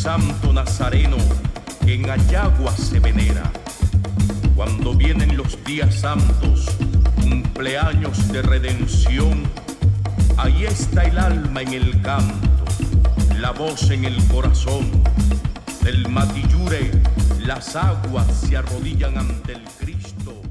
santo nazareno que en Ayagua se venera. Cuando vienen los días santos, cumpleaños de redención, ahí está el alma en el canto, la voz en el corazón. Del Matillure las aguas se arrodillan ante el Cristo.